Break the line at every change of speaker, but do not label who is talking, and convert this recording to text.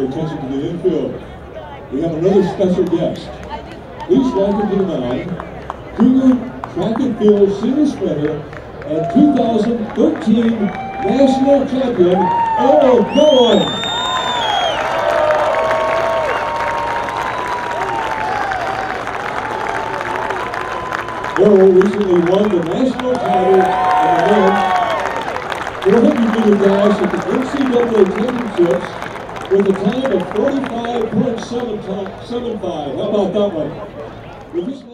attention to the infield. We have another special guest. Please welcome to the mound, Cougar track and field senior sprinter and 2013 National Champion Errol Nolan. Errol recently won the national title in the men's 400-meter dash at the NCAA championships with a time of 45.75. How about that one?